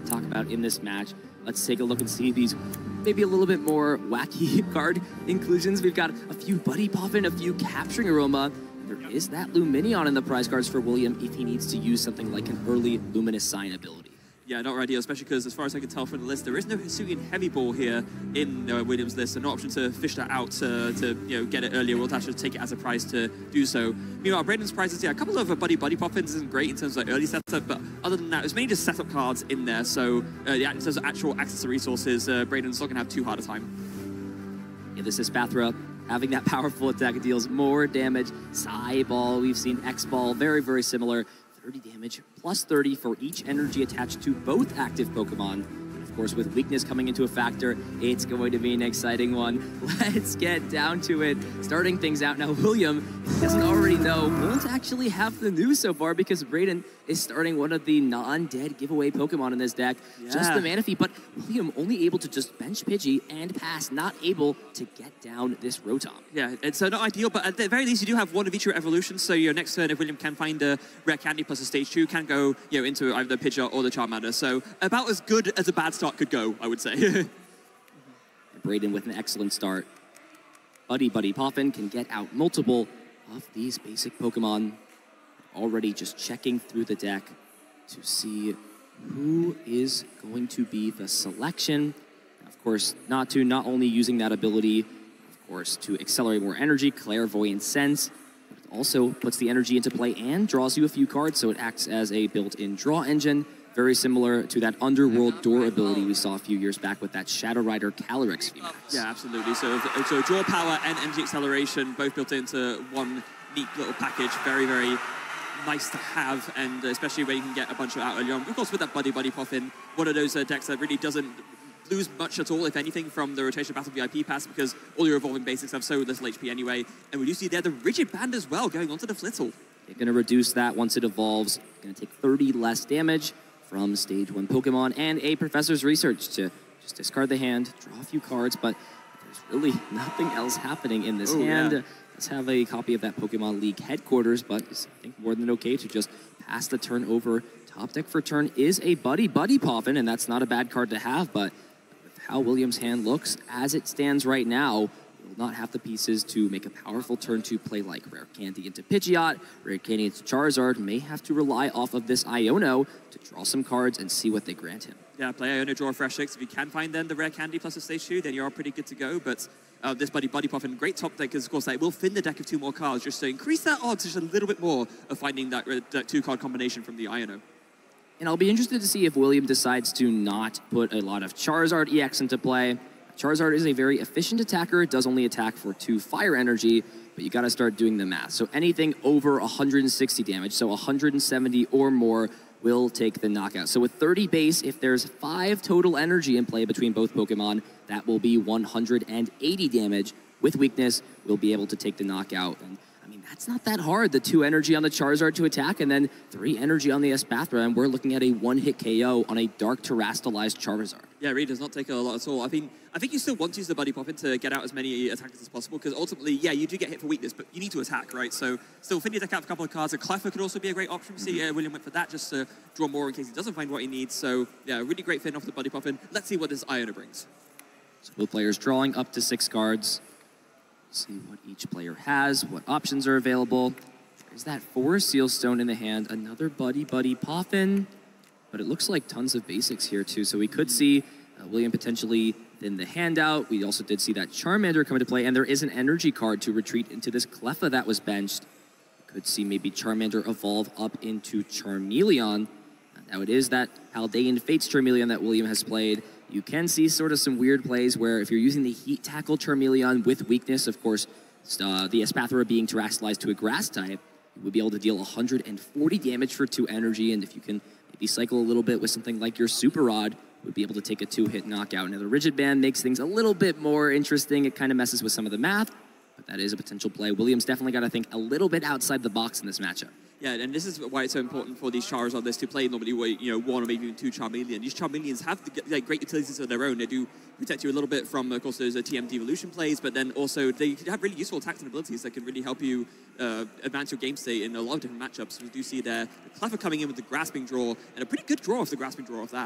to talk about in this match. Let's take a look and see these maybe a little bit more wacky card inclusions. We've got a few Buddy Poppin', a few Capturing Aroma. There is that Luminion in the prize cards for William if he needs to use something like an early Luminous Sign ability. Yeah, not ideal, especially because as far as I can tell from the list, there is no Hisuian Heavy Ball here in Williams' list, so no option to fish that out to get it earlier. We'll have to take it as a prize to do so. Meanwhile, Braden's prizes, yeah, a couple of Buddy Poppins isn't great in terms of like early setup, but other than that, there's many just setup cards in there, so in terms of actual access to resources, Braden's not going to have too hard a time. Yeah, this is Espathra having that powerful attack. It deals more damage. Psy Ball, we've seen X Ball, very, very similar. 30 damage, plus 30 for each energy attached to both active Pokemon. And of course, with weakness coming into a factor, it's going to be an exciting one. Let's get down to it. Starting things out now, William, if he doesn't already know, won't actually have the news so far because Braden is starting one of the non-dead giveaway Pokemon in this deck, just the Manaphy, but William only able to just bench Pidgey and pass, not able to get down this Rotom. Yeah, it's not ideal, but at the very least, you do have one of each of your evolutions, so your next turn, if William can find a Rare Candy plus a Stage 2, can go into either the Pidgeot or the Charmander, so about as good as a bad start could go, I would say. Braden with an excellent start. Buddy Poppin can get out multiple of these basic Pokemon. Already just checking through the deck to see who is going to be the selection. Of course, not only using that ability, of course, to accelerate more energy, Clairvoyant Sense, but it also puts the energy into play and draws you a few cards, so it acts as a built-in draw engine, very similar to that Underworld Door ability we saw a few years back with that Shadow Rider Calyrex VMAX. Yeah, absolutely. So draw power and energy acceleration, both built into one neat little package. Very, very nice to have, and especially where you can get a bunch of out early on. Of course, with that Buddy Poppin', one of those decks that really doesn't lose much at all, if anything, from the Rotation Battle VIP pass, because all your evolving basics have so little HP anyway. And we do see there the Rigid Band as well, going onto the Flittle. They're going to reduce that once it evolves. Going to take 30 less damage from Stage 1 Pokemon, and a Professor's Research to just discard the hand, draw a few cards, but there's really nothing else happening in this hand. Yeah. Let's have a copy of that Pokemon League headquarters, but it's, I think, more than okay to just pass the turn over. Top deck for turn is a Buddy Poppin', and that's not a bad card to have, but with how William's hand looks, as it stands right now, will not have the pieces to make a powerful turn to play like Rare Candy into Pidgeot, Rare Candy into Charizard, may have to rely off of this Iono to draw some cards and see what they grant him. Yeah, play Iono, draw a fresh 6. If you can find then the Rare Candy plus a Stage 2, then you're pretty good to go, but this Buddy Poppin', great top deck, because of course that will thin the deck of 2 more cards, just to increase that odds just a little bit more of finding that 2-card combination from the Iono. And I'll be interested to see if William decides to not put a lot of Charizard EX into play. Charizard is a very efficient attacker. It does only attack for 2 fire energy, but you got to start doing the math. So anything over 160 damage, so 170 or more, will take the knockout. So with 30 base, if there's 5 total energy in play between both Pokemon, that will be 180 damage. With weakness, we'll be able to take the knockout. And I mean, that's not that hard. The 2 energy on the Charizard to attack, and then 3 energy on the Espathra, and we're looking at a 1-hit KO on a Dark Terastallized Charizard. Yeah, it really does not take a lot at all. I mean, I think you still want to use the Buddy Poppin' to get out as many attackers as possible, because ultimately, yeah, you do get hit for weakness, but you need to attack, right? So still thin your deck out for a couple of cards. A Cleffa could also be a great option. See, William went for that just to draw more in case he doesn't find what he needs. So yeah, really great fin off the Buddy Poppin'. Let's see what this Iono brings. So both players drawing up to 6 cards. See what each player has, what options are available. There's that Forest Seal Stone in the hand, another Buddy Poppin', but it looks like tons of basics here too. So we could see William potentially thin the hand out. We also did see that Charmander come into play, and there is an energy card to retreat into this Cleffa that was benched. We could see maybe Charmander evolve up into Charmeleon. Now it is that Paldean Fates Charmeleon that William has played. You can see sort of some weird plays where if you're using the Heat Tackle Charmeleon with weakness, of course, the Espathra being Terastallized to a Grass type, you would be able to deal 140 damage for 2 energy, and if you can maybe cycle a little bit with something like your Super Rod, you would be able to take a 2-hit knockout. Now the Rigid Band makes things a little bit more interesting. It kind of messes with some of the math, but that is a potential play. Williams definitely got to think a little bit outside the box in this matchup. Yeah, and this is why it's so important for these Charizard lists to play normally, 1 or maybe even 2 Charmeleon. These Charmeleons have great utilities of their own. They do protect you a little bit from, of course, those TM devolution plays, but then also they have really useful attacks and abilities that can really help you advance your game state in a lot of different matchups. We do see there the Cleffa coming in with the Grasping Draw, and a pretty good draw off the Grasping Draw of that.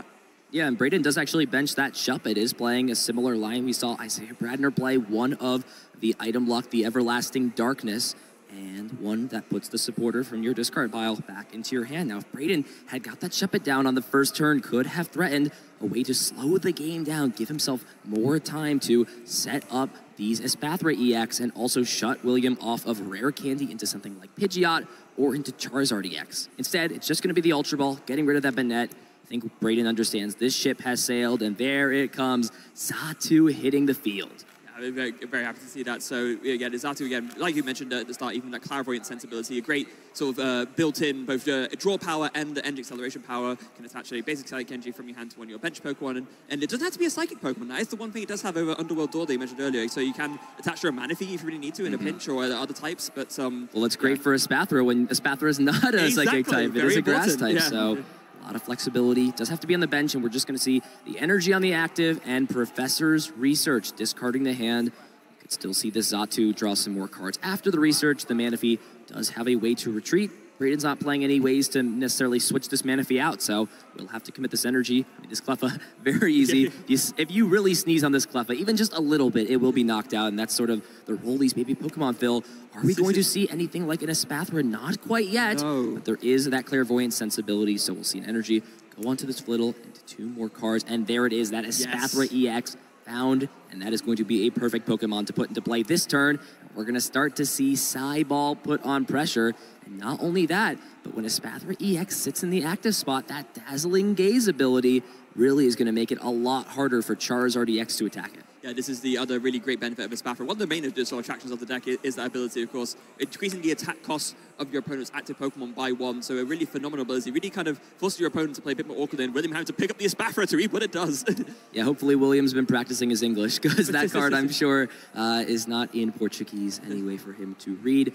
Yeah, and Brayden does actually bench that Shuppet, is playing a similar line. We saw Isaiah Bradner play one of the item luck, the Everlasting Darkness, and one that puts the supporter from your discard pile back into your hand. Now, if Brayden had got that Shuppet down on the first turn, could have threatened a way to slow the game down, give himself more time to set up these Espathra EX and also shut William off of Rare Candy into something like Pidgeot or into Charizard EX. Instead, it's just going to be the Ultra Ball, getting rid of that Banette. I think Brayden understands this ship has sailed, and there it comes, Xatu hitting the field. I'm very, very happy to see that. So again, Xatu again, like you mentioned at the start, even that clairvoyant sensibility, a great sort of built-in both draw power and the energy acceleration power. Can attach a basic Psychic Energy from your hand to one of your bench Pokemon, and it doesn't have to be a Psychic Pokemon. That is the one thing it does have over Underworld Door that you mentioned earlier. So you can attach your Manaphy if you really need to in a pinch or other types. But well, it's great for Espathra when Espathra is not a Psychic type; it is a Grass type. Yeah. So. A lot of flexibility. Does have to be on the bench, and we're just going to see the energy on the active and Professor's Research discarding the hand. You could still see this Xatu draw some more cards. After the Research, the Manaphy does have a way to retreat. Brayden's not playing any ways to necessarily switch this Manaphy out, so we'll have to commit this energy. I mean, this Cleffa, very easy. If you really sneeze on this Cleffa, even just a little bit, it will be knocked out, and that's sort of the role these baby Pokemon fill. Are we going to see anything like an Espathra? Not quite yet, but there is that clairvoyant sensibility, so we'll see an energy go onto this Flittle into 2 more cards, and there it is, that Espathra EX found, and that is going to be a perfect Pokemon to put into play this turn. We're going to start to see Psyball put on pressure, and not only that, but when Espathra EX sits in the active spot, that Dazzling Gaze ability really is going to make it a lot harder for Charizard EX to attack it. Yeah, this is the other really great benefit of Espathra. One of the main sort of attractions of the deck is that ability, of course, increasing the attack cost of your opponent's active Pokemon by 1. So a really phenomenal ability. Really kind of forces your opponent to play a bit more awkward and William having to pick up the Espathra to read what it does. Yeah, hopefully William's been practicing his English, because that card, I'm sure, is not in Portuguese anyway for him to read.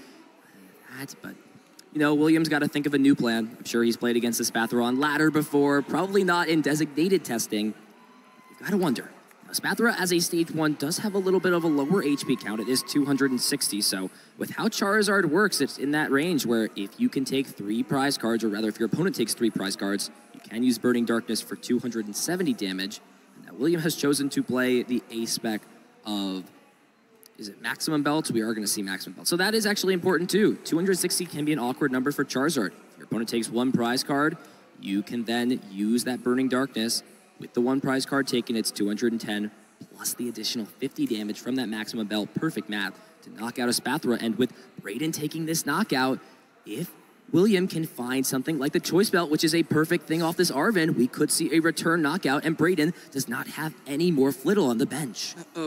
But you know, William's got to think of a new plan. I'm sure he's played against Espathra on ladder before, probably not in designated testing. You've got to wonder. Espathra as a stage 1 does have a little bit of a lower HP count. It is 260, so with how Charizard works, it's in that range where if you can take 3 prize cards, or rather if your opponent takes 3 prize cards, you can use Burning Darkness for 270 damage. And now William has chosen to play the A-spec of, is it Maximum Belt? We are going to see Maximum Belt. So that is actually important too. 260 can be an awkward number for Charizard. If your opponent takes 1 prize card, you can then use that Burning Darkness. With the 1 prize card taken, it's 210, plus the additional 50 damage from that Maximum Belt. Perfect math to knock out Espathra. And with Brayden taking this knockout, if William can find something like the Choice Belt, which is a perfect thing off this Arven, we could see a return knockout, and Brayden does not have any more Flittle on the bench. No,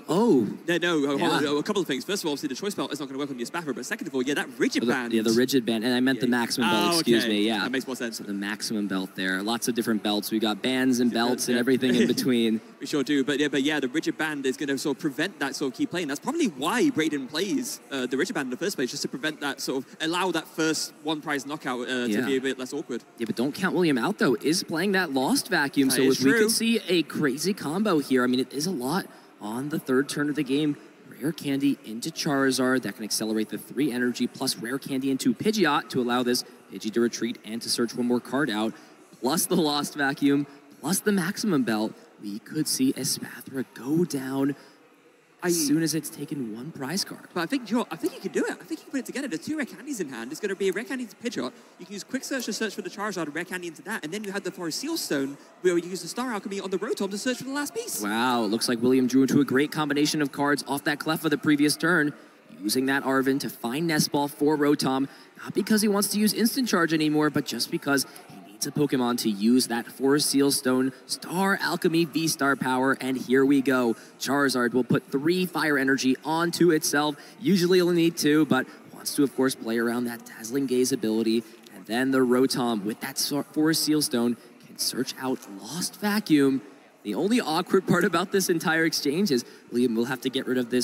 a couple of things. First of all, obviously the Choice Belt is not going to work on the Espathra, but second of all, yeah, that Rigid Band. Yeah, the Rigid Band, and I meant the Maximum Belt, excuse me, yeah. That makes more sense. So the Maximum Belt there. Lots of different belts. We got bands and belts and everything in between. We sure do, but yeah, the Rigid Band is going to sort of prevent that sort of key play, and that's probably why Brayden plays the Rigid Band in the first place, just to prevent that sort of, allow that first 1 prize knockout to be a bit less awkward. Yeah, but don't count William out, though. Is playing that Lost Vacuum, so if we could see a crazy combo here, I mean, it is a lot on the 3rd turn of the game. Rare Candy into Charizard, that can accelerate the 3 energy, plus Rare Candy into Pidgeot to allow this Pidgey to retreat and to search 1 more card out, plus the Lost Vacuum, plus the Maximum Belt. We could see Espathra go down as soon as it's taken 1 prize card. But I think you can do it. I think you can put it together. There's 2 Rare Candies in hand. It's going to be a Rare Candy into Pidgeot. You can use Quick Search to search for the Charizard and Rare Candy into that. And then you have the Forest Seal Stone, where you use the Star Alchemy on the Rotom to search for the last piece. Wow, it looks like William drew into a great combination of cards off that Cleffa the previous turn, using that Arven to find Nest Ball for Rotom, not because he wants to use Instant Charge anymore, but just because he needs a Pokemon to use that Forest Seal Stone, Star Alchemy V-Star power, and here we go. Charizard will put 3 Fire Energy onto itself, usually only need 2, but wants to, of course, play around that Dazzling Gaze ability, and then the Rotom with that Forest Seal Stone can search out Lost Vacuum. The only awkward part about this entire exchange is William will have to get rid of this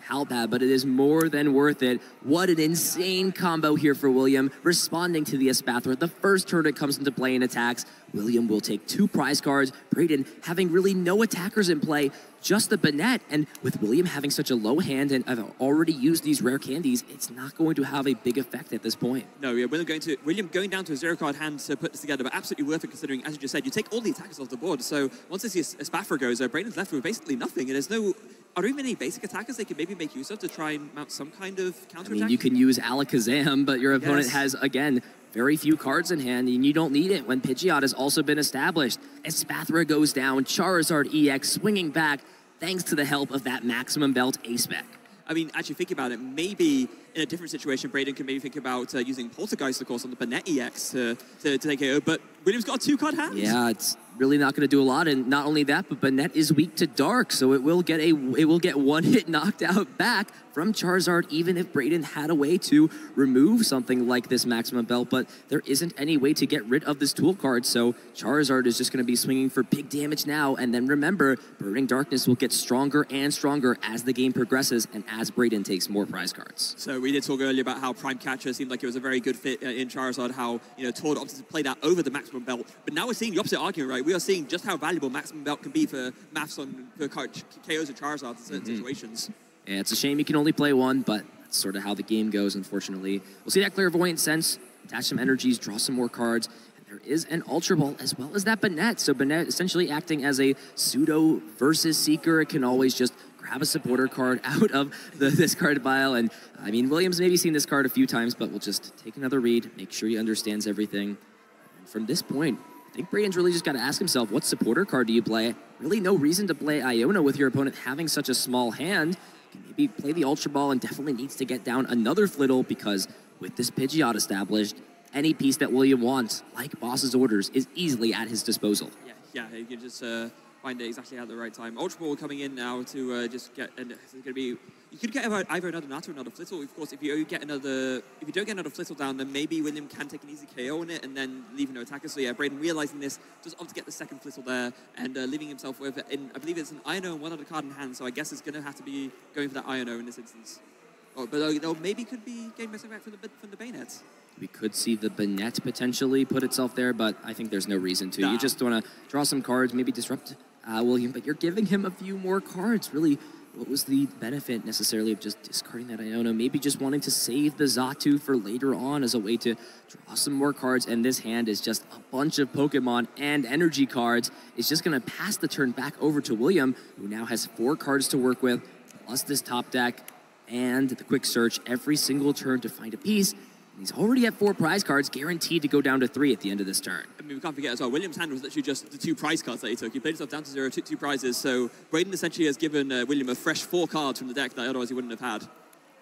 how bad, but it is more than worth it. What an insane combo here for William, responding to the Espathra. The first turn it comes into play and attacks. William will take 2 prize cards. Brayden having really no attackers in play, just the Banette. And with William having such a low hand and I've already used these rare candies, it's not going to have a big effect at this point. No, yeah, William going down to a 0-card hand to put this together, but absolutely worth it considering, as you just said, you take all the attackers off the board. So once this Espathra goes, Brayden's left with basically nothing. And there's no... Are there even any basic attackers they could maybe make use of to try and mount some kind of counter-attack? I mean, you can use Alakazam, but your opponent has, again, very few cards in hand, and you don't need it when Pidgeot has also been established. Espathra goes down, Charizard EX swinging back, thanks to the help of that Maximum Belt Ace-Spec. I mean, actually think about it, maybe in a different situation, Brayden can maybe think about using Poltergeist, of course, on the Banette EX to take KO, but William's got a 2-card hand. Yeah, it's really not going to do a lot, and not only that, but Banette is weak to Dark, so it will get one hit knocked out back from Charizard, even if Brayden had a way to remove something like this Maximum Belt, but there isn't any way to get rid of this tool card, so Charizard is just going to be swinging for big damage now, and then remember, Burning Darkness will get stronger and stronger as the game progresses and as Brayden takes more prize cards. So we did talk earlier about how Prime Catcher seemed like it was a very good fit in Charizard, how, Tord opted to play that over the Maximum Belt, but now we're seeing the opposite argument, right? We are seeing just how valuable Maximum Belt can be for maths on KOs of Charizard in certain situations. Yeah, it's a shame you can only play one, but that's sort of how the game goes, unfortunately. We'll see that Clairvoyant Sense, attach some energies, draw some more cards, and there is an Ultra Ball as well as that Banette. So Banette essentially acting as a pseudo versus Seeker. It can always just grab a supporter card out of the discard pile. And I mean, Williams maybe seen this card a few times, but we'll just take another read, make sure he understands everything. And from this point, I think Brayden's really just got to ask himself, what supporter card do you play? Really no reason to play Iona with your opponent having such a small hand. You can maybe play the Ultra Ball and definitely needs to get down another Flittle because with this Pidgeot established, any piece that William wants, like Boss's Orders, is easily at his disposal. Yeah, you can just find it exactly at the right time. Ultra Ball coming in now to just get, and it's going to be, you could get either another Natu or another Flittle. Of course, if you don't get another Flittle down, then maybe William can take an easy KO on it and then leave no attacker. So yeah, Brayden realizing this, just opted to get the second Flittle there and leaving himself with, I believe it's an Iono and one other card in hand, so I guess it's going to have to be going for that Iono in this instance. Oh, but maybe could be getting myself back from the Bayonets. We could see the Banette potentially put itself there, but I think there's no reason to. Nah. You just want to draw some cards, maybe disrupt William, but you're giving him a few more cards. Really, what was the benefit necessarily of just discarding that Iono? Maybe just wanting to save the Xatu for later on as a way to draw some more cards, and this hand is just a bunch of Pokemon and energy cards. It's just going to pass the turn back over to William, who now has 4 cards to work with, plus this top deck, and the quick search every single turn to find a piece. He's already at 4 prize cards, guaranteed to go down to 3 at the end of this turn. I mean, we can't forget as well, William's hand was literally just the 2 prize cards that he took. He played himself down to 0, took 2 prizes, so Brayden essentially has given William a fresh 4 cards from the deck that otherwise he wouldn't have had.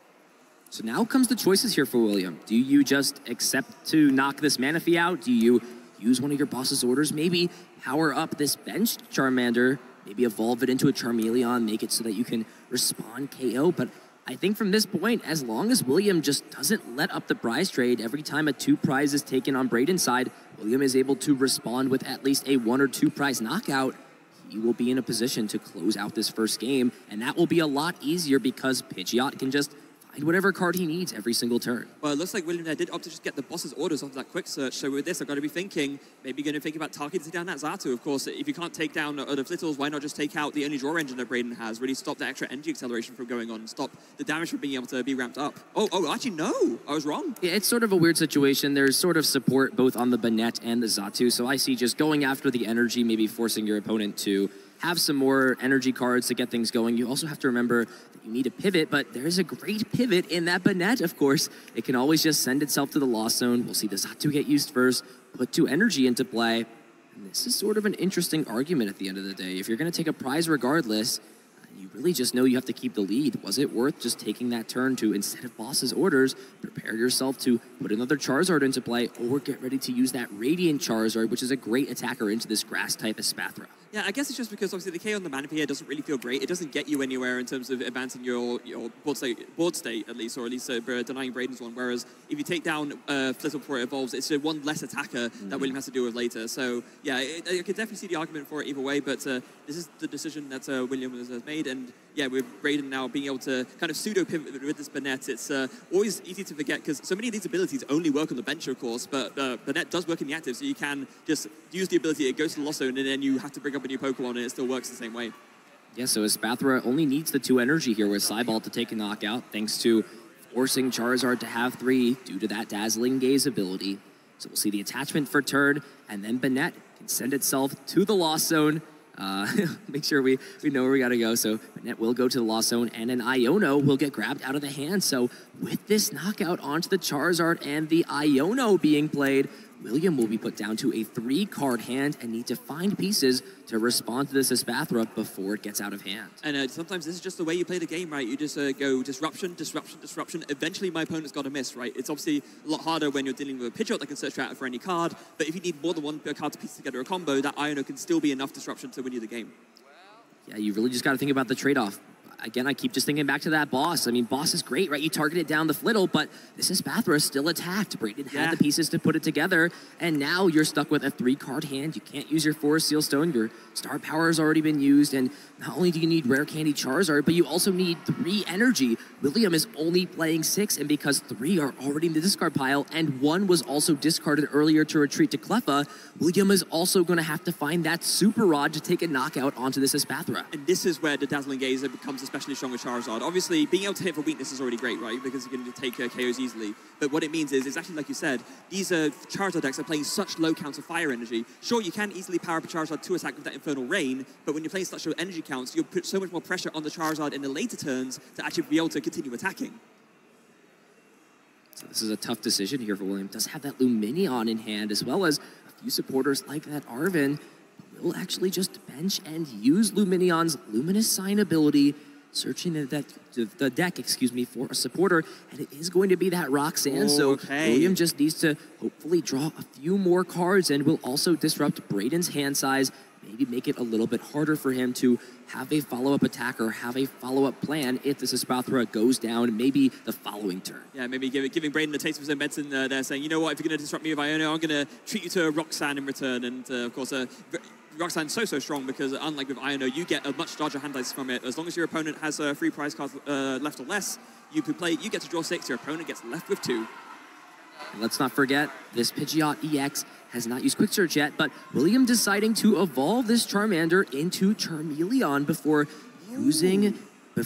So now comes the choices here for William. Do you just accept to knock this Manaphy out? Do you use one of your boss's orders? Maybe power up this benched Charmander, maybe evolve it into a Charmeleon, make it so that you can respond KO, but I think from this point, as long as William just doesn't let up the prize trade, every time a 2 prize is taken on Brayden's side, William is able to respond with at least a 1 or 2 prize knockout. He will be in a position to close out this first game, and that will be a lot easier because Pidgeot can just find whatever card he needs every single turn. Well, it looks like William there did opt to just get the boss's orders off that quick search, so with this I've got to be thinking, maybe going to think about targeting down that Xatu. Of course, if you can't take down other Flittles, why not just take out the only draw engine that Brayden has, really stop the extra energy acceleration from going on, stop the damage from being able to be ramped up. Oh, actually no, I was wrong. Yeah, it's sort of a weird situation. There's sort of support both on the Banette and the Xatu, so I see just going after the energy, maybe forcing your opponent to have some more energy cards to get things going. You also have to remember that you need a pivot, but there's a great pivot in that Banette, of course. It can always just send itself to the Lost Zone. We'll see the Xatu get used first, put 2 energy into play. And this is sort of an interesting argument at the end of the day. If you're going to take a prize regardless, you really just know you have to keep the lead. Was it worth just taking that turn to, instead of boss's orders, prepare yourself to put another Charizard into play or get ready to use that Radiant Charizard, which is a great attacker into this grass type Espathra? Yeah, I guess it's just because obviously the K on the Manaphy here doesn't really feel great. It doesn't get you anywhere in terms of advancing your board state at least, or at least denying Brayden's one. Whereas if you take down Flittle before it evolves, it's one less attacker that William has to deal with later. So yeah, I could definitely see the argument for it either way, but this is the decision that William has made. And yeah, with Brayden now being able to kind of pseudo-pivot with this Bennett, it's always easy to forget because so many of these abilities only work on the bench, of course, but Bennett does work in the active, so you can just use the ability, it goes to the Lost Zone, and then you have to bring up a new Pokemon, and it still works the same way. Yeah, so Espathra only needs the 2 energy here with Cybalt to take a knockout, thanks to forcing Charizard to have 3 due to that Dazzling Gaze ability. So we'll see the attachment for turn, and then Bennett can send itself to the Lost Zone. Make sure we know where we gotta go. So Bennett will go to the Lost Zone, and an Iono will get grabbed out of the hand. So with this knockout onto the Charizard and the Iono being played, William will be put down to a 3-card hand and need to find pieces to respond to this Espathra before it gets out of hand. And sometimes this is just the way you play the game, right? You just go disruption, disruption, disruption. Eventually my opponent's got to miss, right? It's obviously a lot harder when you're dealing with a Pidgeot that can search out for any card, but if you need more than one card to piece together a combo, that Iono can still be enough disruption to win you the game. Yeah, you really just got to think about the trade-off. Again, I keep just thinking back to that boss. I mean, boss is great, right? You target it down the Flittle, but this Espathra still attacked. Brayden had the pieces to put it together, and now you're stuck with a 3-card hand. You can't use your Forest Seal Stone. Your star power has already been used, and not only do you need Rare Candy Charizard, but you also need 3 energy. William is only playing 6, and because 3 are already in the discard pile, and 1 was also discarded earlier to retreat to Cleffa, William is also going to have to find that Super Rod to take a knockout onto this Espathra. And this is where the Dazzling Gaze becomes especially strong with Charizard. Obviously, being able to hit for weakness is already great, right? Because you can take KOs easily. But what it means is exactly like you said, these Charizard decks are playing such low counts of fire energy. Sure, you can easily power up a Charizard to attack with that Infernal Rain, but when you're playing such low energy counts, you'll put so much more pressure on the Charizard in the later turns to actually be able to continue attacking. So this is a tough decision here for William. Does have that Lumineon in hand, as well as a few supporters like that Arven will actually just bench and use Lumineon's Luminous Sign ability, searching the deck, excuse me, for a supporter, and it is going to be that Roxanne. So William just needs to hopefully draw a few more cards and will also disrupt Brayden's hand size, maybe make it a little bit harder for him to have a follow-up attack or have a follow-up plan if this Espathra goes down maybe the following turn. Yeah, maybe giving Brayden a taste of his own medicine there, saying, you know what, if you're going to disrupt me with Iono, I'm going to treat you to a Roxanne in return. And of course, Roxanne's so strong because unlike with Iono, you get a much larger hand dice from it. As long as your opponent has 3 prize cards left or less, you get to draw 6, your opponent gets left with 2. And let's not forget, this Pidgeot EX has not used Quick Search yet, but William deciding to evolve this Charmander into Charmeleon before using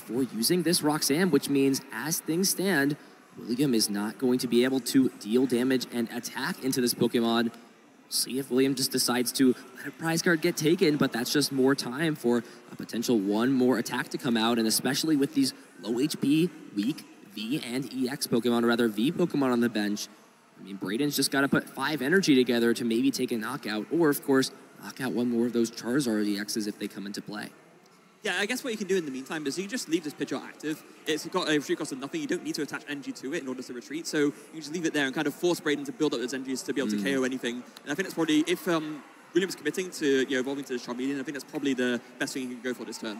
this Roxanne, which means as things stand, William is not going to be able to deal damage and attack into this Pokemon. See if William just decides to let a prize card get taken, but that's just more time for a potential 1 more attack to come out, and especially with these low HP, weak V and EX Pokemon, or rather V Pokemon on the bench, I mean, Brayden's just got to put 5 energy together to maybe take a knockout, or of course, knock out 1 more of those Charizard EXs if they come into play. Yeah, I guess what you can do in the meantime is you just leave this Pidgeot active. It's got a retreat cost of nothing. You don't need to attach energy to it in order to retreat, so you can just leave it there and kind of force Brayden to build up those energies to be able to KO anything. And I think that's probably, if William's committing to evolving to the Charmeleon, I think that's probably the best thing you can go for this turn.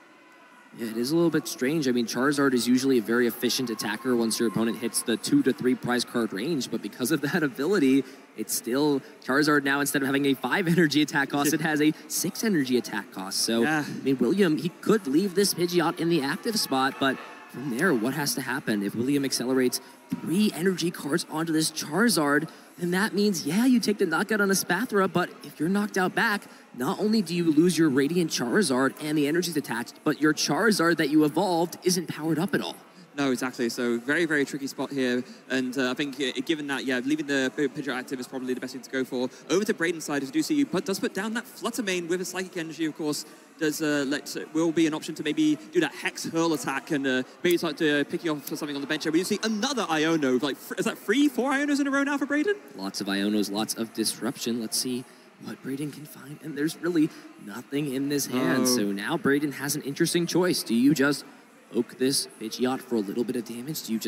Yeah, it is a little bit strange. I mean, Charizard is usually a very efficient attacker once your opponent hits the 2 to 3 prize card range, but because of that ability, it's still Charizard now, instead of having a 5 energy attack cost, it has a 6 energy attack cost. So, I mean, William, he could leave this Pidgeot in the active spot, but from there, what has to happen? If William accelerates 3 energy cards onto this Charizard, then that means, yeah, you take the knockout on a Espathra, but if you're knocked out back, not only do you lose your Radiant Charizard and the energies attached, but your Charizard that you evolved isn't powered up at all. No, exactly. So very, very tricky spot here. And I think given that, yeah, leaving the Pidgeot active is probably the best thing to go for. Over to Brayden's side, as you do see, does put down that Flutter Mane with a Psychic Energy, of course. Will be an option to maybe do that Hex Hurl attack and maybe start to pick you off for something on the bench. We see another Iono. Like, is that 3, 4 Ionos in a row now for Brayden? Lots of Ionos, lots of disruption. Let's see what Brayden can find. And there's really nothing in this hand. So now Brayden has an interesting choice. Do you just poke this Pidgeot for a little bit of damage? Do you just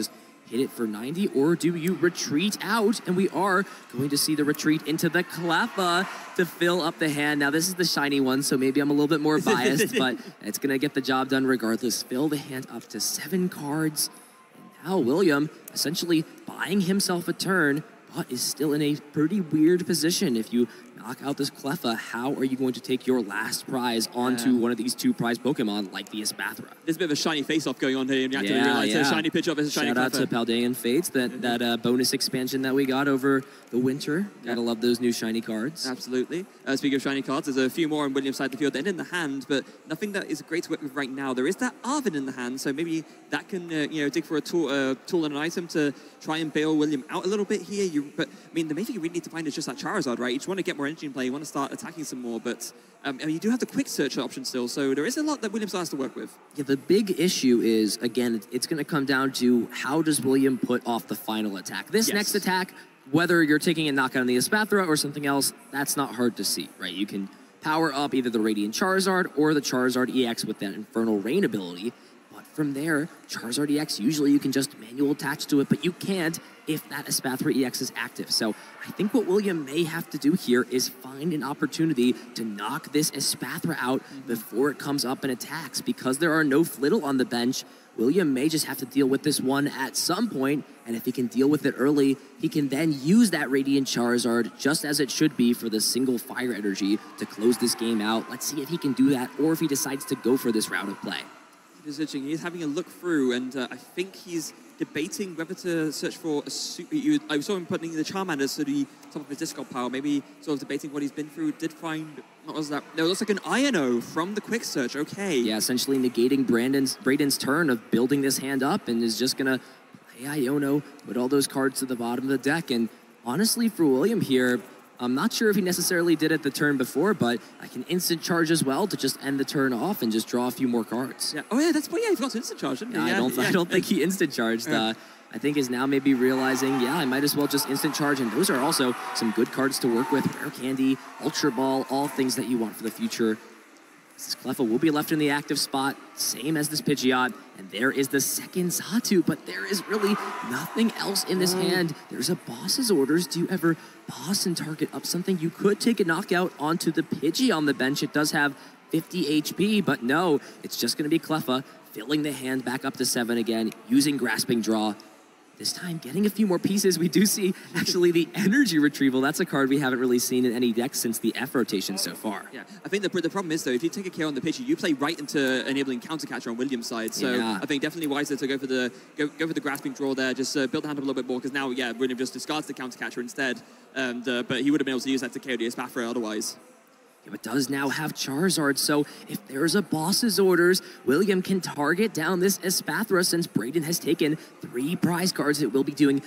hit it for 90, or do you retreat out? And we are going to see the retreat into the Cleffa to fill up the hand. Now, this is the shiny one, so maybe I'm a little bit more biased, but it's going to get the job done regardless. Fill the hand up to 7 cards. And now William essentially buying himself a turn, but is still in a pretty weird position. If you knock out this Cleffa, how are you going to take your last prize onto one of these 2 prize Pokemon like the Espathra? There's a bit of a shiny face-off going on here, and you have to realize a shiny Pidgeot versus shiny Cleffa. Shout out to Paldean Fates, that bonus expansion that we got over the winter. Gotta love those new shiny cards. Absolutely. Speaking of shiny cards, there's a few more on William's side of the field and in the hand, but nothing that is great to work with right now. There is that Arven in the hand, so maybe that can dig for a tool and an item to try and bail William out a little bit here. But I mean, the main thing you really need to find is just that Charizard, right? You just want to get more energy in play, you want to start attacking some more, but you do have the quick search option still, so there is a lot that William still has to work with. Yeah, the big issue is, again, it's going to come down to how does William put off the final attack. This next attack, whether you're taking a knockout on the Espathra or something else, that's not hard to see, right? You can power up either the Radiant Charizard or the Charizard EX with that Infernal Rain ability. But from there, Charizard EX, usually you can just manual attach to it, but you can't if that Espathra EX is active. So I think what William may have to do here is find an opportunity to knock this Espathra out before it comes up and attacks. Because there are no Flittle on the bench, William may just have to deal with this one at some point, and if he can deal with it early, he can then use that Radiant Charizard just as it should be for the single fire energy to close this game out. Let's see if he can do that, or if he decides to go for this route of play. It's interesting. He's having a look through, and I think he's debating whether to search for a super. I saw him putting the Charmander to the top of his Discord pile, maybe sort of debating what he's been through. Did find, what was that? No, it looks like an Iono from the quick search. Okay. Yeah, essentially negating Braden's turn of building this hand up, and is just going to play Iono, put all those cards to the bottom of the deck. And honestly, for William here, I'm not sure if he necessarily did it the turn before, but I can instant charge as well to just end the turn off and just draw a few more cards. Yeah. Oh yeah, that's he forgot to instant charge, didn't he? I don't think he instant charged. I think is now maybe realizing, I might as well just instant charge, and those are also some good cards to work with. Rare Candy, Ultra Ball, all things that you want for the future. This Cleffa will be left in the active spot, same as this Pidgeot, and there is the second Xatu, but there is really nothing else in this hand. There's a boss's orders. Do you ever boss and target up something? You could take a knockout onto the Pidgey on the bench. It does have 50 HP, but no, it's just going to be Cleffa filling the hand back up to 7 again, using Grasping Draw. This time, getting a few more pieces. We do see, actually, the Energy Retrieval. That's a card we haven't really seen in any deck since the F rotation so far. Yeah, I think the problem is, though, if you take a KO on the Pidgey, you play right into enabling Counter Catcher on William's side. So I think definitely wiser to go for the Grasping Draw there, just build the hand up a little bit more, because now, William just discards the Counter Catcher instead. But he would have been able to use that to KO the Espathra otherwise. But does now have Charizard, so if there's a boss's orders, William can target down this Espathra. Since Braden has taken 3 prize cards, it will be doing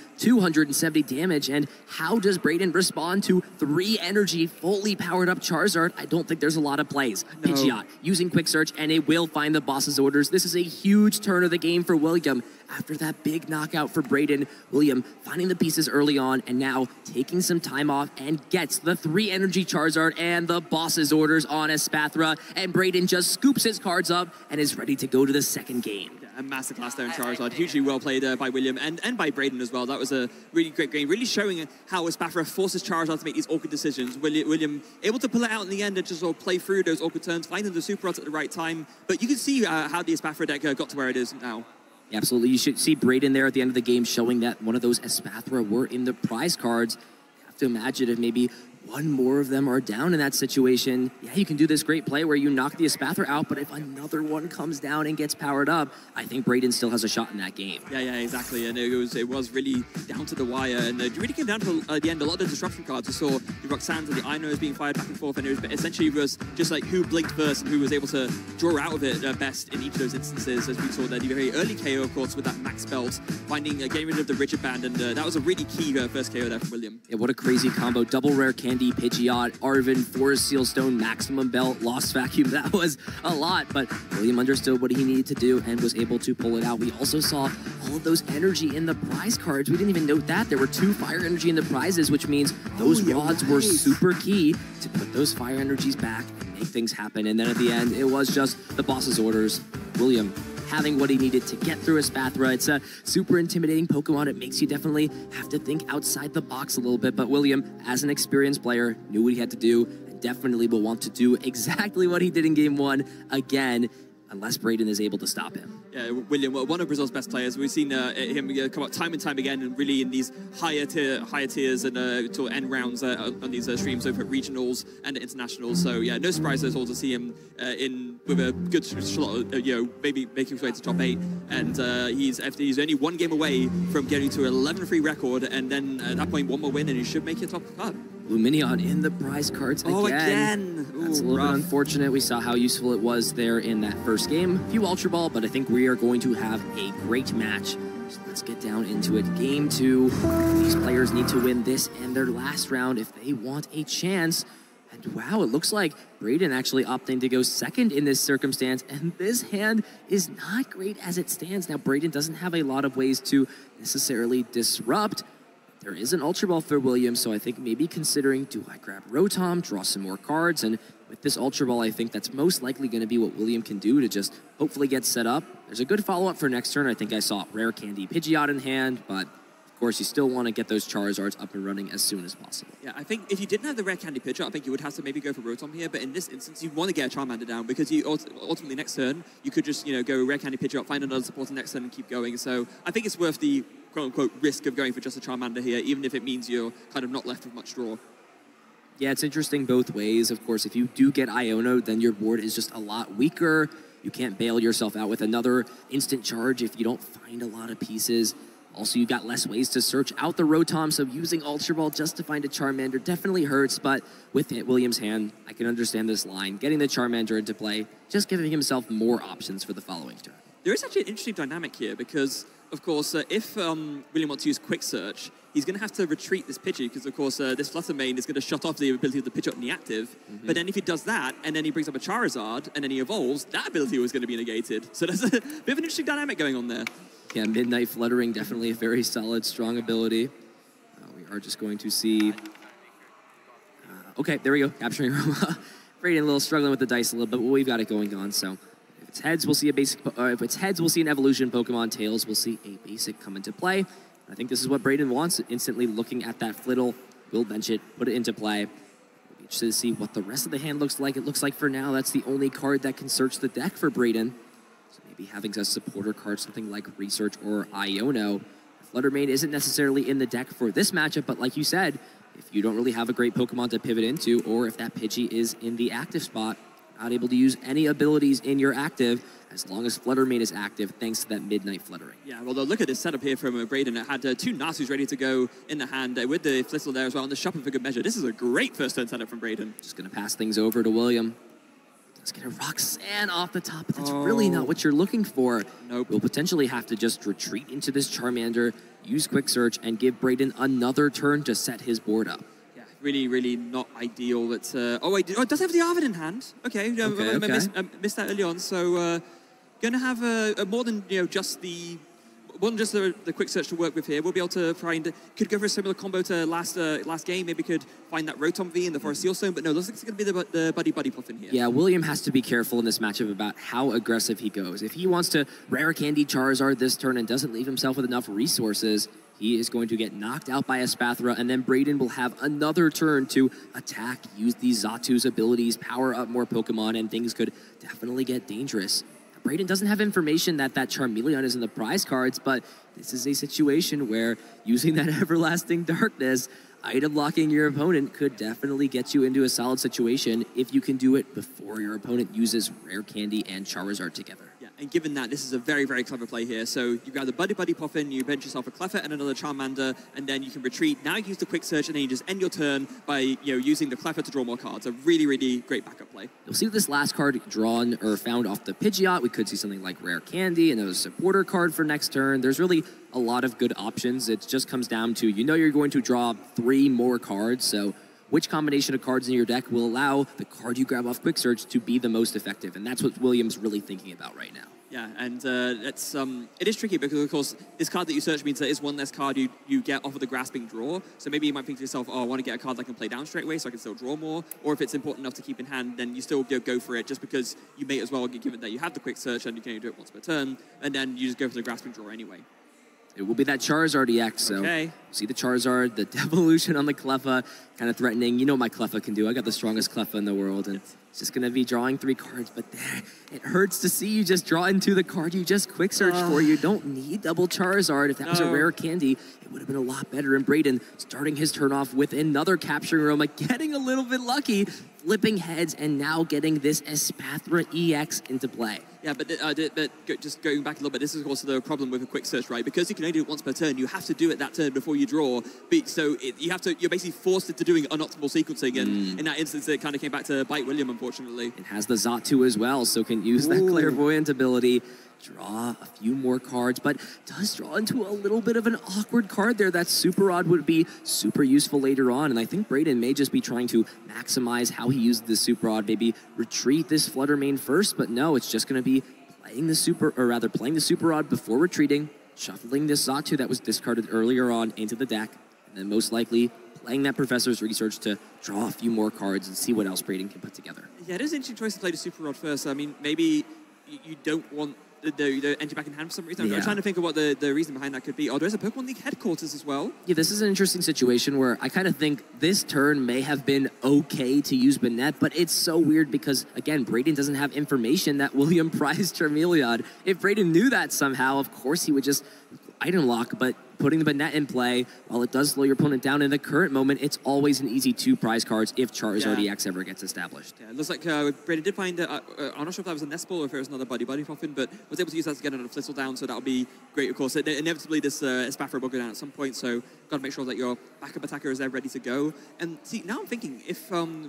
270 damage. And how does Braden respond to 3 energy, fully powered up Charizard? I don't think there's a lot of plays. No. Pidgeot using Quick Search, and it will find the boss's orders. This is a huge turn of the game for William. After that big knockout for Braden, William finding the pieces early on, and now taking some time off, and gets the 3 energy Charizard and the boss's orders on Espathra, and Braden just scoops his cards up and is ready to go to the second game. Yeah, a masterclass there in Charizard. Hugely well played by William and by Braden as well. That was a really great game, really showing how Espathra forces Charizard to make these awkward decisions. William able to pull it out in the end and just sort of play through those awkward turns, finding the Super Rods at the right time. But you can see how the Espathra deck got to where it is now. Absolutely. You should see Braden there at the end of the game showing that one of those Espathra were in the prize cards. You have to imagine if maybe one more of them are down in that situation. Yeah, you can do this great play where you knock the Espathra out, but if another one comes down and gets powered up, I think Braden still has a shot in that game. Yeah, exactly. And it was really down to the wire, and it really came down to the end. A lot of the disruption cards, we saw the Roxannes and the Ainos being fired back and forth, and it was essentially just like who blinked first and who was able to draw out of it best in each of those instances, as we saw there. The very early KO, of course, with that max belt, finding getting rid of the rigid band, and that was a really key first KO there from William. Yeah, what a crazy combo. Double Rare Candy, Pidgeot, Arven, Forest Seal Stone, Maximum Belt, Lost Vacuum. That was a lot, but William understood what he needed to do and was able to pull it out. We also saw all of those energy in the prize cards. We didn't even note that. There were 2 fire energy in the prizes, which means those rods were super key to put those fire energies back and make things happen. And then at the end, it was just the boss's orders. William having what he needed to get through a Spathra. It's a super intimidating Pokemon. It makes you definitely have to think outside the box a little bit, but William, as an experienced player, knew what he had to do and definitely will want to do exactly what he did in Game 1 again, unless Brayden is able to stop him. Yeah, William, one of Brazil's best players. We've seen him come up time and time again, and really in these higher tiers and sort of end rounds on these streams, both at regionals and internationals. So yeah, no surprise at all to see him with a good slot, maybe making his way to top 8. And he's only one game away from getting to an 11-3 record, and then at that point, one more win, and he should make it top 5. Lumineon in the prize cards again. Oh, again! That's a little bit unfortunate. We saw how useful it was there in that first game. Few Ultra Ball, but I think we are going to have a great match. So let's get down into it. Game 2. These players need to win this and their last round if they want a chance. And wow, it looks like Brayden actually opting to go second in this circumstance. And this hand is not great as it stands. Now, Brayden doesn't have a lot of ways to necessarily disrupt. There is an Ultra Ball for William, so I think maybe considering, do I grab Rotom, draw some more cards? And with this Ultra Ball, I think that's most likely going to be what William can do to just hopefully get set up. There's a good follow-up for next turn. I think I saw Rare Candy Pidgeot in hand, but of course, you still want to get those Charizards up and running as soon as possible. Yeah, I think if you didn't have the Rare Candy Pidgeot, I think you would have to maybe go for Rotom here, but in this instance, you want to get a Charmander down because you ultimately next turn, you could just, go Rare Candy Pidgeot, find another supporter next turn and keep going. So I think it's worth the quote-unquote risk of going for just a Charmander here, even if it means you're kind of not left with much draw. Yeah, it's interesting both ways. Of course, if you do get Iono, then your board is just a lot weaker. You can't bail yourself out with another instant charge if you don't find a lot of pieces. Also, you got less ways to search out the Rotom, so using Ultra Ball just to find a Charmander definitely hurts, but with William's hand, I can understand this line. Getting the Charmander into play, just giving himself more options for the following turn. There is actually an interesting dynamic here because, of course, if William wants to use Quick Search, he's going to have to retreat this Pidgey because, of course, this Flutter Mane is going to shut off the ability of the Pidgeot in the active. But then if he does that, and then he brings up a Charizard, and then he evolves, that ability was going to be negated. So there's a bit of an interesting dynamic going on there. Yeah, Midnight Fluttering, definitely a very solid, strong ability. We are just going to see... okay, there we go, capturing Roma. Brayden a little struggling with the dice a little bit, but we've got it going on, so... If it's heads, we'll see a basic... if it's heads, we'll see an evolution Pokemon. Tails, we'll see a basic come into play. I think this is what Brayden wants, instantly looking at that Flittle. We'll bench it, put it into play. We'll be interested to see what the rest of the hand looks like. It looks like for now, that's the only card that can search the deck for Brayden. So maybe having a supporter card, something like Research or Iono. Flutter Mane isn't necessarily in the deck for this matchup, but like you said, if you don't really have a great Pokemon to pivot into, or if that Pidgey is in the active spot, not able to use any abilities in your active, as long as Flutter Mane is active, thanks to that Midnight Fluttering. Yeah, well, look at this setup here from Brayden. It had 2 Nasus ready to go in the hand with the Flittle there as well, and the Shopping for good measure. This is a great first turn setup from Brayden. Just going to pass things over to William. Let's get a Roxanne off the top, but that's really not what you're looking for. Nope. We'll potentially have to just retreat into this Charmander, use Quick Search, and give Brayden another turn to set his board up. Really, really not ideal. But it does have the Arvid in hand. Okay, missed that early on. So going to have more than just the Quick Search to work with here. We'll be able to find, could go for a similar combo to last game. Maybe could find that Rotom V in the Forest Seal Stone. But no, looks like it's going to be the Buddy Puffin here. Yeah, William has to be careful in this matchup about how aggressive he goes. If he wants to Rare Candy Charizard this turn and doesn't leave himself with enough resources, he is going to get knocked out by a Spathra, and then Brayden will have another turn to attack, use these Xatu's abilities, power up more Pokemon, and things could definitely get dangerous. Brayden doesn't have information that Charmeleon is in the prize cards, but this is a situation where using that Everlasting Darkness, item blocking your opponent could definitely get you into a solid situation if you can do it before your opponent uses Rare Candy and Charizard together. Yeah, and given that, this is a very, very clever play here. So you grab the Buddy Puffin, you bench yourself a Cleffa and another Charmander, and then you can retreat. Now you use the Quick Search, and then you just end your turn by using the Cleffa to draw more cards. A really, really great backup play. You'll see this last card drawn or found off the Pidgeot. We could see something like Rare Candy, and there's a supporter card for next turn. There's really a lot of good options. It just comes down to, you're going to draw 3 more cards, so which combination of cards in your deck will allow the card you grab off Quick Search to be the most effective? And that's what William's really thinking about right now. Yeah, and it is tricky because, of course, this card that you search means there is one less card you get off of the Grasping draw. So maybe you might think to yourself, oh, I want to get a card that I can play down straight away so I can still draw more. Or if it's important enough to keep in hand, then you still go for it just because you may as well, given that you have the quick search and you can only do it once per turn, and then you just go for the Grasping draw anyway. It will be that Charizard EX, so see the Charizard, the Devolution on the Cleffa, kind of threatening. You know what my Cleffa can do. I got the strongest Cleffa in the world, and it's just going to be drawing 3 cards, but there, it hurts to see you just draw into the card you just quick search for. You don't need double Charizard. If that was a rare candy, it would have been a lot better. And Braden starting his turn off with another Capturing Room, like getting a little bit lucky, flipping heads, and now getting this Espathra EX into play. Yeah, but just going back a little bit, this is also the problem with a quick search, right? Because you can only do it once per turn, you have to do it that turn before you draw. So you're basically forced into doing unoptimal sequencing, and in that instance, it kind of came back to bite William, unfortunately. It has the Xatu as well, so can use that Clairvoyant ability, draw a few more cards, but does draw into a little bit of an awkward card there. That Super Rod would be super useful later on, and I think Braden may just be trying to maximize how he used the Super Rod, maybe retreat this Flutter Mane first, but no, it's just going to be playing the Super Rod before retreating, shuffling this Xatu that was discarded earlier on into the deck, and then most likely playing that Professor's Research to draw a few more cards and see what else Braden can put together. Yeah, it is an interesting choice to play the Super Rod first. I mean, maybe you don't want the entry back in hand for some reason. I'm trying to think of what the reason behind that could be. Oh, there's a Pokemon League headquarters as well. Yeah, this is an interesting situation where I kind of think this turn may have been okay to use Banette, but it's so weird because, again, Braden doesn't have information that William prized Charmeleon. If Braden knew that somehow, of course he would just item lock, but putting the Banette in play, while it does slow your opponent down in the current moment, it's always an easy 2 prize cards if Charizard EX ever gets established. Yeah, it looks like Braden did find, I'm not sure if that was a Nest Ball or if it was another Buddy Puffin, but was able to use that to get another Flittle down, so that'll be great, of course. Inevitably, this Espathra will go down at some point, so got to make sure that your backup attacker is there ready to go. And see, now I'm thinking, if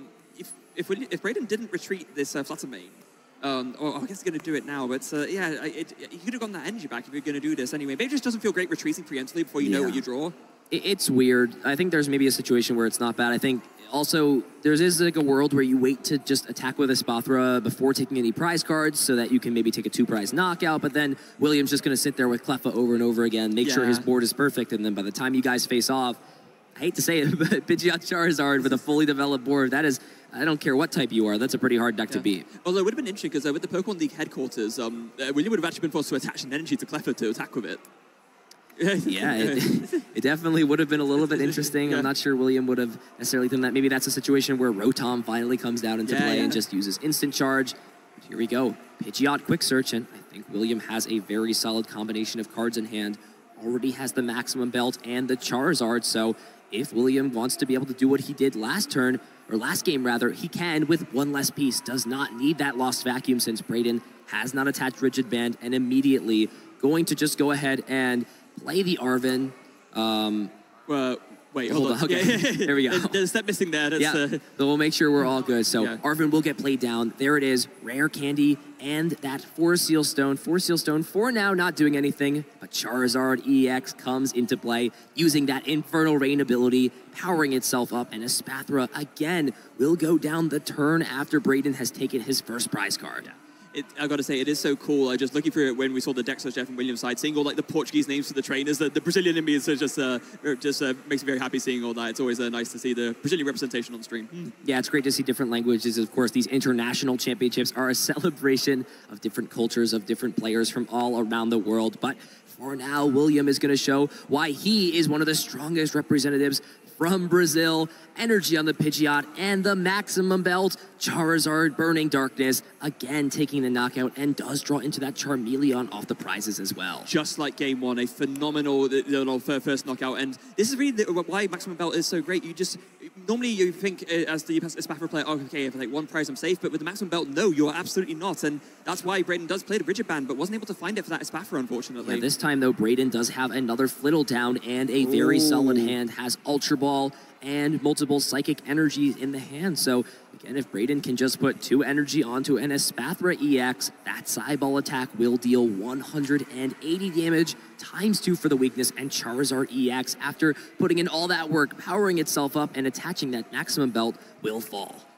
Braden didn't retreat this Flutter Mane, or I guess he's going to do it now, but yeah, you could have gotten that energy back if you're going to do this anyway. Maybe it just doesn't feel great retreating preemptively before you know what you draw. It's weird. I think there's maybe a situation where it's not bad. I think also there is like a world where you wait to just attack with Espathra before taking any prize cards so that you can maybe take a 2 prize knockout, but then William's just going to sit there with Cleffa over and over again, make sure his board is perfect, and then by the time you guys face off, I hate to say it, but Pidgeot Charizard with a fully developed board, that is, I don't care what type you are, that's a pretty hard deck to beat. Although it would have been interesting because with the Pokemon League headquarters, William would have actually been forced to attach an energy to Cleffa to attack with it. Yeah, it definitely would have been a little bit interesting. I'm not sure William would have necessarily done that. Maybe that's a situation where Rotom finally comes down into play and just uses Instant Charge. But here we go. Pidgeot Quick Search, and I think William has a very solid combination of cards in hand. Already has the Maximum Belt and the Charizard, so if William wants to be able to do what he did last turn, or last game rather, he can with one less piece. Does not need that Lost Vacuum since Braden has not attached Rigid Band, and immediately going to just go ahead and play the Arven. Wait, hold on. Okay, there we go. There's a step missing there. So we'll make sure we're all good. So Arven will get played down. There it is. Rare Candy and that Forest Seal Stone. Forest Seal Stone for now not doing anything, but Charizard EX comes into play using that Infernal Rain ability, powering itself up, and Espathra again will go down the turn after Braden has taken his first prize card. I got to say, it is so cool. Just looking through it when we saw the deck search from William's side, seeing all like the Portuguese names for the trainers, the Brazilian in me is just makes me very happy seeing all that. It's always nice to see the Brazilian representation on stream. Yeah, it's great to see different languages. Of course, these international championships are a celebration of different cultures, of different players from all around the world. But for now, William is going to show why he is one of the strongest representatives from Brazil. Energy on the Pidgeot and the Maximum Belt. Charizard Burning Darkness again taking the knockout and does draw into that Charmeleon off the prizes as well. Just like game one, a phenomenal first knockout, and this is really why Maximum Belt is so great. Normally you think as the Espathra player, oh, okay, if I take one prize I'm safe, but with the Maximum Belt, no, you're absolutely not, and that's why Braden does play the Rigid Band, but wasn't able to find it for that Espathra, unfortunately. Yeah, this time though, Braden does have another Flittle down and a very solid hand, has Ultra Ball and multiple Psychic Energies in the hand. So again, if Braden can just put 2 energy onto an Espathra EX, that Psyball attack will deal 180 damage, times 2 for the weakness, and Charizard EX, after putting in all that work, powering itself up and attaching that Maximum Belt, will fall.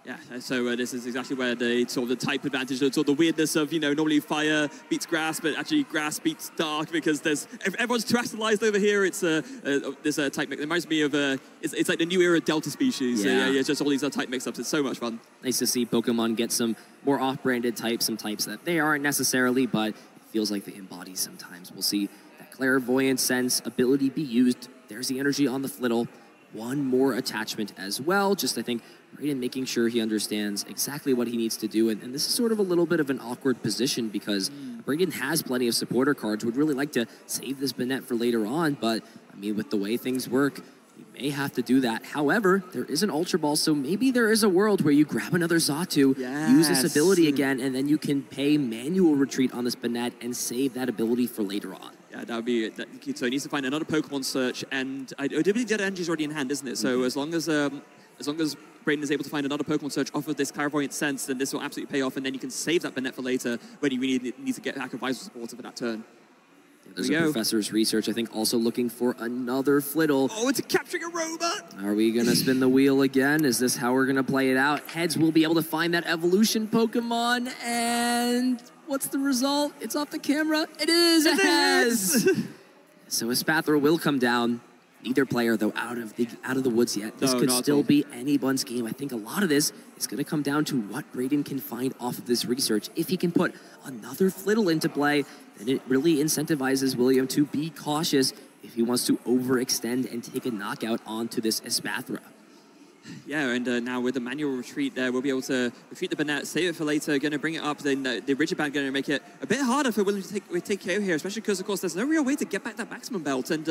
Yeah, so this is exactly where the sort of the type advantage, sort of the weirdness of, you know, normally fire beats grass, but actually grass beats dark because everyone's terrestrialized over here. It's there's a type mix. It reminds me of it's like the new era Delta species. Yeah, it's just all these type mix-ups. It's so much fun. Nice to see Pokemon get some more off-branded types, some types that they aren't necessarily, but it feels like they embody sometimes. We'll see that Clairvoyant Sense ability be used. There's the energy on the Flittle. One more attachment as well. Just, I think, Brayden making sure he understands exactly what he needs to do. And this is sort of a little bit of an awkward position because Brayden has plenty of supporter cards, would really like to save this Banette for later on. But, I mean, with the way things work, he may have to do that. However, there is an Ultra Ball, so maybe there is a world where you grab another Xatu, use this ability again, and then you can pay manual retreat on this Banette and save that ability for later on. Yeah, that would be so he needs to find another Pokemon search, and I do believe Jet Energy is already in hand, isn't it? So as long as Brayden is able to find another Pokemon search off of this Clairvoyant Sense, then this will absolutely pay off, and then you can save that Banette for later when you really need to get back a Visor supporter for that turn. There's a Professor's Research, I think, also looking for another Flittle. Oh, it's capturing a robot! Are we going to spin the wheel again? Is this how we're going to play it out? Heads will be able to find that evolution Pokemon, and what's the result? It's off the camera. It is a Heads! So Espathra will come down. Neither player, though, out of the woods yet. This could still be anyone's game. I think a lot of this is going to come down to what Brayden can find off of this research. If he can put another Flittle into play, then it really incentivizes William to be cautious if he wants to overextend and take a knockout onto this Espathra. Yeah, and now with the manual retreat there, we'll be able to retreat the Banette, save it for later, going to bring it up, then the Rigid Band going to make it a bit harder for William to take KO here, especially because, of course, there's no real way to get back that maximum belt, and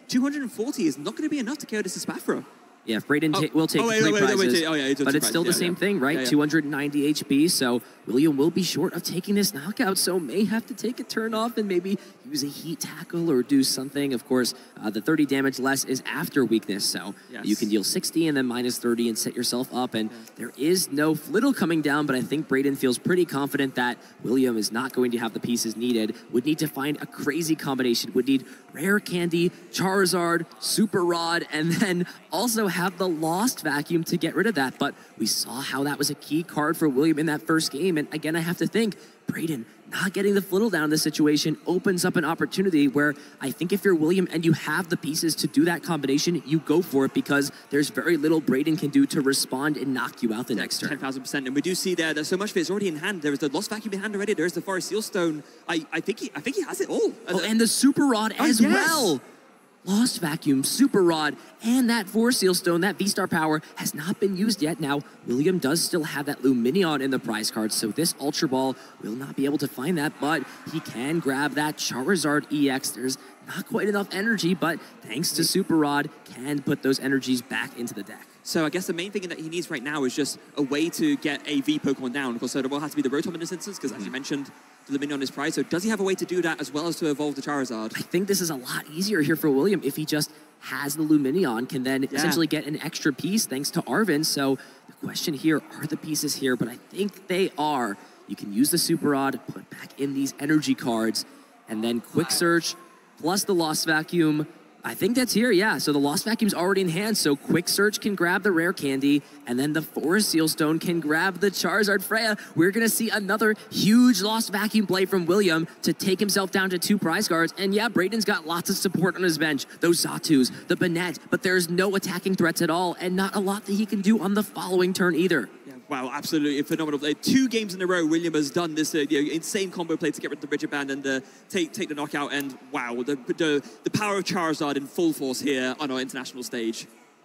240 is not going to be enough to KO this Espathra. Yeah, if Brayden will take three prizes, but it's still the same thing, right? 290 HP, so William will be short of taking this knockout, so may have to take a turn off and maybe use a heat tackle or do something. Of course, the 30 damage less is after weakness, so you can deal 60 and then minus 30 and set yourself up, and there is no Flittle coming down, but I think Brayden feels pretty confident that William is not going to have the pieces needed. Would need to find a crazy combination, would need Rare Candy, Charizard, Super Rod, and then also have the Lost Vacuum to get rid of that. But we saw how that was a key card for William in that first game. And again, I have to think, Brayden not getting the Flittle down in this situation opens up an opportunity where I think if you're William and you have the pieces to do that combination, you go for it because there's very little Brayden can do to respond and knock you out the next turn. 10,000%. And we do see there's so much of it's already in hand. There is the Lost Vacuum in hand already. There's the Forest Seal Stone. I think he has it all. Oh, and the Super Rod as well. Lost Vacuum, Super Rod, and that Forest Seal Stone, that V-Star power, has not been used yet. Now, William does still have that Lumineon in the prize card, so this Ultra Ball will not be able to find that, but he can grab that Charizard EX. There's not quite enough energy, but thanks to Super Rod, can put those energies back into the deck. So I guess the main thing that he needs right now is just a way to get a V Pokemon down. Of course, so there will have to be the Rotom in this instance, because as you mentioned, the Lumineon is prized. So does he have a way to do that as well as to evolve the Charizard? I think this is a lot easier here for William if he just has the Lumineon, can then essentially get an extra piece thanks to Arven. So the question here, are the pieces here? But I think they are. You can use the Super Rod, put back in these energy cards, and then Quick Search plus the Lost Vacuum. I think that's here, yeah. So the Lost Vacuum's already in hand, so Quick Search can grab the Rare Candy, and then the Forest Seal Stone can grab the Charizard Freya. We're going to see another huge Lost Vacuum play from William to take himself down to 2 prize cards. And yeah, Brayden's got lots of support on his bench. Those Xatus, the Banette, but there's no attacking threats at all, and not a lot that he can do on the following turn either. Wow, absolutely phenomenal play. 2 games in a row, William has done this insane combo play to get rid of the Rigid Band and take the knockout. And wow, the power of Charizard in full force here on our international stage.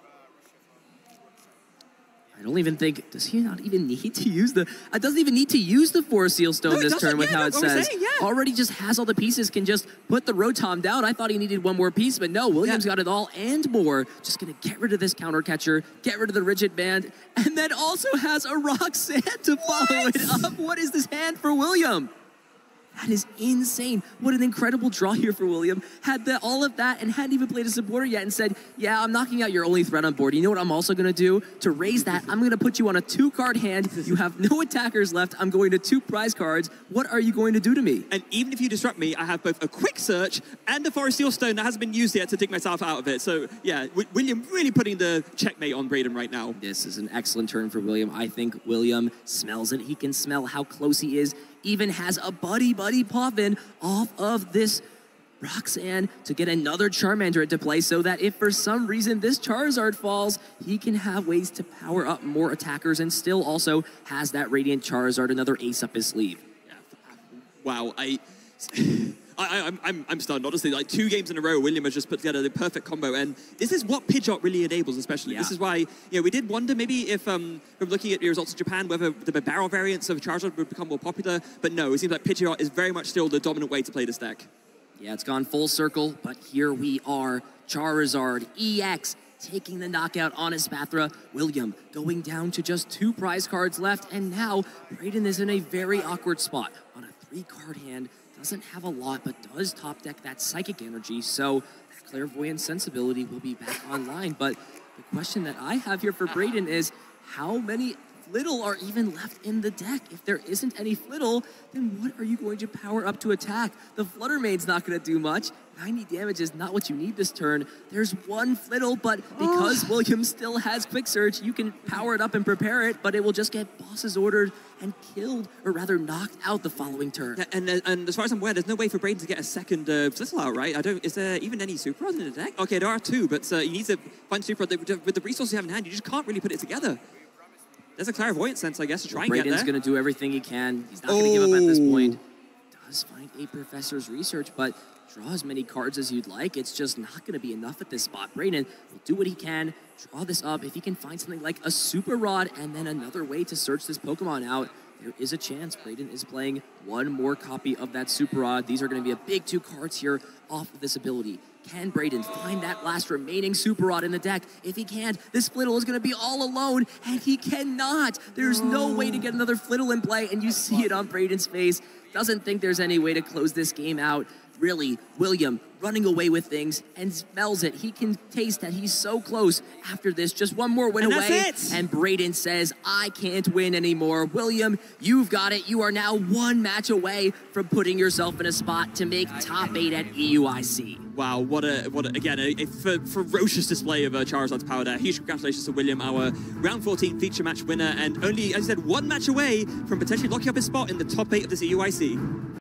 I don't even think, does he not even need to use the, it doesn't even need to use the Forest Seal Stone this turn with how it says. Already just has all the pieces, can just put the Rotom down. I thought he needed one more piece, but no, William's got it all and more. Just gonna get rid of this counter catcher, get rid of the Rigid Band, and then also has a Roxanne to follow it up. What is this hand for William? That is insane. What an incredible draw here for William. Had all of that and hadn't even played a supporter yet and said, yeah, I'm knocking out your only threat on board. You know what I'm also going to do? To raise that, I'm going to put you on a 2-card hand. You have no attackers left. I'm going to 2 prize cards. What are you going to do to me? And even if you disrupt me, I have both a quick search and a Forest Seal Stone that hasn't been used yet to dig myself out of it. So yeah, William really putting the checkmate on Brayden right now. This is an excellent turn for William. I think William smells it. He can smell how close he is. Even has a buddy Poffin off of this Roxanne to get another Charmander into play so that if for some reason this Charizard falls, he can have ways to power up more attackers and still also has that Radiant Charizard, another ace up his sleeve. Yeah. Wow, I'm stunned, honestly. Like 2 games in a row, William has just put together the perfect combo, and this is what Pidgeot really enables, especially. Yeah. This is why, we did wonder maybe if, from looking at the results in Japan, whether the barrel variants of Charizard would become more popular, but no, it seems like Pidgeot is very much still the dominant way to play this deck. Yeah, it's gone full circle, but here we are. Charizard EX taking the knockout on Espathra. William going down to just 2 prize cards left, and now Brayden is in a very awkward spot on a 3-card hand. Doesn't have a lot, but does top deck that Psychic Energy, so that Clairvoyant Sensibility will be back online. But the question that I have here for Brayden is, how many Flittle are even left in the deck? If there isn't any Flittle, then what are you going to power up to attack? The Flutter Maid's not going to do much. 90 damage is not what you need this turn. There's 1 Flittle, but because William still has Quick Search, you can power it up and prepare it, but it will just get bosses ordered and killed, or rather knocked out the following turn. Yeah, and as far as I'm aware, there's no way for Brayden to get a second Flittle out, right? Is there even any Super Rods in the deck? Okay, there are 2, but he needs to find Super Rod. With the resources you have in hand, you just can't really put it together. There's a Clairvoyant sense, I guess, to try and get there. Brayden's going to do everything he can. He's not going to give up at this point. Does find a Professor's Research, but draw as many cards as you'd like. It's just not going to be enough at this spot. Brayden will do what he can, draw this up. If he can find something like a Super Rod and then another way to search this Pokemon out, there is a chance Brayden is playing 1 more copy of that Super Rod. These are going to be a big 2 cards here off of this ability. Can Brayden find that last remaining Super Rod in the deck? If he can't, this Flittle is going to be all alone, and he cannot. There's no way to get another Flittle in play, and you see it on Brayden's face. Doesn't think there's any way to close this game out. Really, William running away with things and smells it. He can taste that he's so close after this. Just 1 more win and away. That's it. And Brayden says, I can't win anymore. William, you've got it. You are now 1 match away from putting yourself in a spot to make top 8 at EUIC. Wow, what again, a ferocious display of Charizard's power there. Huge congratulations to William, our round 14 feature match winner, and only, as I said, 1 match away from potentially locking up his spot in the top 8 of this EUIC.